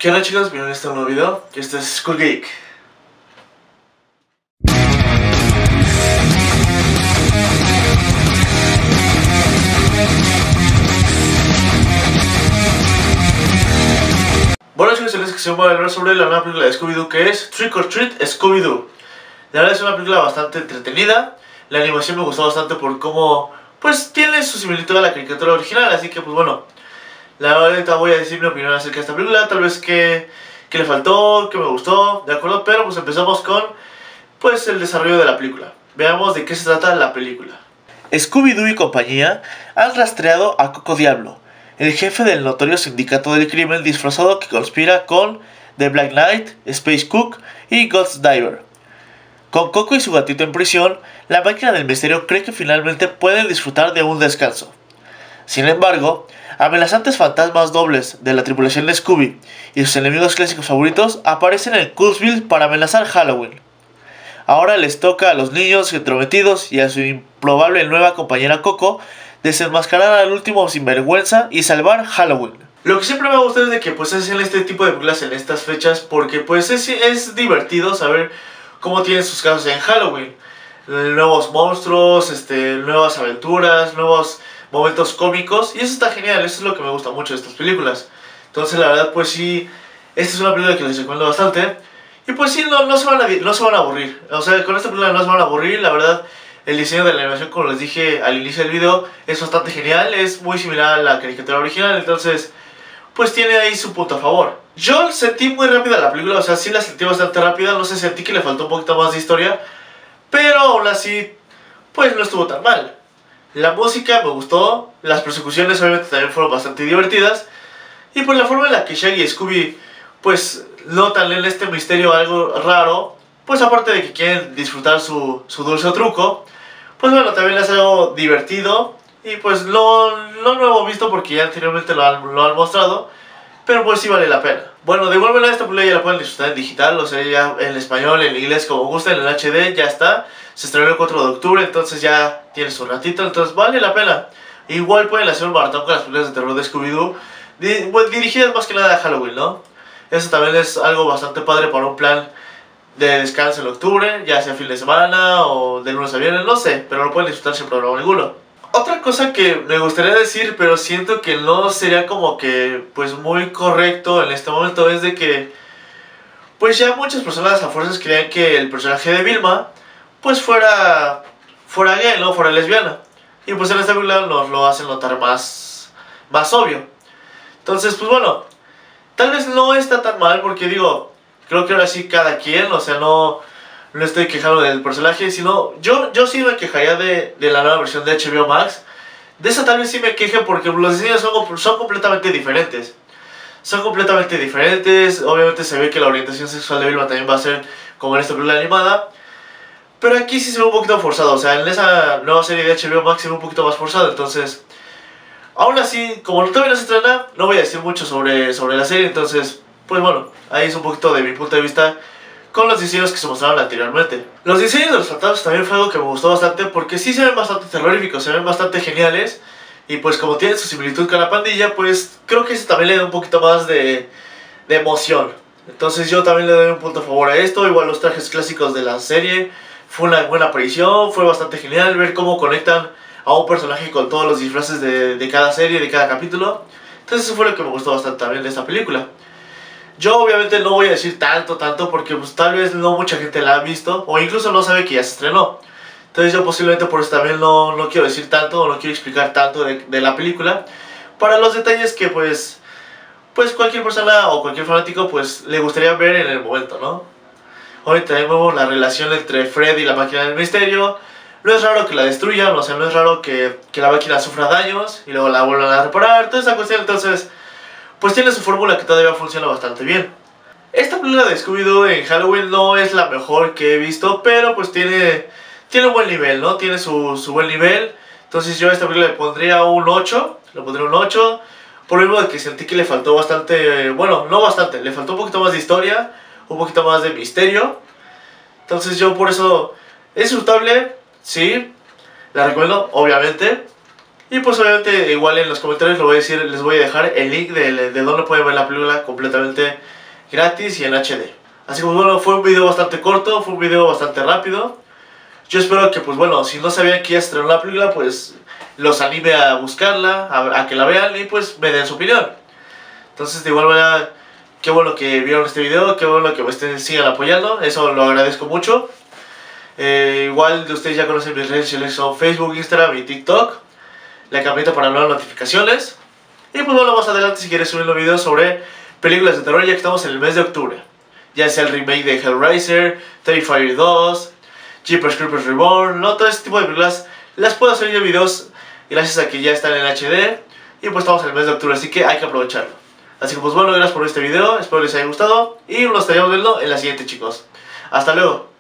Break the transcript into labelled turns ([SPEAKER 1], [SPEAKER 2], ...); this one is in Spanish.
[SPEAKER 1] ¿Qué onda, chicos? Bienvenidos a un nuevo video. Este es School Geek. Bueno, chicos, en esta sección voy a hablar sobre la nueva película de Scooby-Doo, que es Trick or Treat Scooby-Doo. La verdad es una película bastante entretenida. La animación me gustó bastante por cómo, pues, tiene su similitud a la caricatura original. Así que, pues bueno, la verdad voy a decir mi opinión acerca de esta película. Tal vez que le faltó, que me gustó, ¿de acuerdo? Pero pues empezamos con, pues, el desarrollo de la película. Veamos de qué se trata la película. Scooby-Doo y compañía han rastreado a Coco Diablo, el jefe del notorio sindicato del crimen disfrazado que conspira con The Black Knight, Space Cook y Ghost Diver. Con Coco y su gatito en prisión, la máquina del misterio cree que finalmente pueden disfrutar de un descanso. Sin embargo, amenazantes fantasmas dobles de la tripulación de Scooby y sus enemigos clásicos favoritos aparecen en Cooksville para amenazar Halloween. Ahora les toca a los niños entrometidos y a su improbable nueva compañera Coco desenmascarar al último sinvergüenza y salvar Halloween. Lo que siempre me gusta es de que pues hacen este tipo de películas en estas fechas, porque pues es divertido saber cómo tienen sus casos en Halloween. Nuevos monstruos, nuevas aventuras, nuevos momentos cómicos, y eso está genial. Eso es lo que me gusta mucho de estas películas. Entonces la verdad pues sí, esta es una película que les recomiendo bastante. Y pues sí, no se van a aburrir. O sea, con esta película no se van a aburrir. La verdad, el diseño de la animación, como les dije al inicio del video, es bastante genial. Es muy similar a la caricatura original, entonces pues tiene ahí su punto a favor. Yo sentí muy rápida la película, o sea, sí la sentí bastante rápida. No sé, sentí que le faltó un poquito más de historia, pero aún así pues no estuvo tan mal. La música me gustó, las persecuciones obviamente también fueron bastante divertidas, y pues la forma en la que Shaggy y Scooby pues notan en este misterio algo raro, pues aparte de que quieren disfrutar su dulce truco, pues bueno, también es algo divertido, y pues no hemos visto porque ya anteriormente lo han mostrado, pero pues sí vale la pena. Bueno, de igual manera esta película ya la pueden disfrutar en digital, o sea, ya en español, en inglés, como gusten, en HD, ya está. Se estrenó el 4 de octubre, entonces ya tiene su ratito, entonces vale la pena. Igual pueden hacer un maratón con las películas de terror de Scooby-Doo, dirigidas más que nada a Halloween, ¿no? Eso también es algo bastante padre para un plan de descanso en octubre, ya sea fin de semana o de lunes a viernes, no sé, pero lo pueden disfrutar sin problema ninguno. Otra cosa que me gustaría decir, pero siento que no sería como que pues muy correcto en este momento, es de que pues ya muchas personas a fuerzas creían que el personaje de Vilma pues fuera gay, ¿no? Fuera lesbiana. Y pues en esta película nos lo hacen notar más obvio. Entonces pues bueno, tal vez no está tan mal, porque digo, creo que ahora sí cada quien, o sea, no estoy quejando del personaje, sino yo sí me quejaría de la nueva versión de HBO Max. De esa tal vez sí me queje porque los diseños son completamente diferentes. Son completamente diferentes, obviamente se ve que la orientación sexual de Vilma también va a ser como en esta película animada. Pero aquí sí se ve un poquito forzado, o sea, en esa nueva serie de HBO Max se ve un poquito más forzado, entonces aún así, como todavía no se estrena, no voy a decir mucho sobre la serie, entonces, pues bueno, ahí es un poquito de mi punto de vista con los diseños que se mostraron anteriormente. Los diseños de los fantasmas también fue algo que me gustó bastante, porque sí se ven bastante terroríficos, se ven bastante geniales, y pues como tienen su similitud con la pandilla, pues creo que eso también le da un poquito más de emoción. Entonces yo también le doy un punto a favor a esto. Igual los trajes clásicos de la serie, fue una buena aparición, fue bastante genial ver cómo conectan a un personaje con todos los disfraces de cada serie, de cada capítulo. Entonces eso fue lo que me gustó bastante también de esta película. Yo obviamente no voy a decir tanto porque pues tal vez no mucha gente la ha visto, o incluso no sabe que ya se estrenó. Entonces yo posiblemente por eso también no quiero decir tanto, o no quiero explicar tanto de la película, para los detalles que pues cualquier persona o cualquier fanático pues le gustaría ver en el momento, ¿no? Hoy tenemos la relación entre Fred y la máquina del misterio. No es raro que la destruyan, o sea, no es raro que la máquina sufra daños y luego la vuelvan a reparar, toda esa cuestión. Entonces pues tiene su fórmula que todavía funciona bastante bien. Esta película de Scooby-Doo en Halloween no es la mejor que he visto, pero pues tiene un buen nivel, ¿no? Tiene su buen nivel. Entonces yo a esta película le pondría un 8. Le pondría un 8. Por lo mismo de que sentí que le faltó bastante, bueno, no bastante, le faltó un poquito más de historia, un poquito más de misterio. Entonces yo por eso es disfrutable, sí, la recomiendo, obviamente. Y pues obviamente igual en los comentarios les voy a dejar el link de donde pueden ver la película completamente gratis y en HD. Así que pues bueno, fue un video bastante corto, fue un video bastante rápido. Yo espero que pues bueno, si no sabían que ya estrenó la película, pues los anime a buscarla, a que la vean y pues me den su opinión. Entonces de igual manera, qué bueno que vieron este video, qué bueno que me sigan apoyando, eso lo agradezco mucho. Igual de ustedes ya conocen mis redes sociales, son Facebook, Instagram y TikTok. La campanita para nuevas notificaciones. Y pues bueno, más adelante si quieres subir los videos sobre películas de terror, ya que estamos en el mes de octubre. Ya sea el remake de Hellraiser, Terrifier 2, Jeepers Creepers Reborn, ¿no? Todo este tipo de películas las puedo hacer yo videos gracias a que ya están en HD. Y pues estamos en el mes de octubre, así que hay que aprovecharlo. Así que pues bueno, gracias por este video, espero les haya gustado y nos estaríamos viendo en la siguiente, chicos. Hasta luego.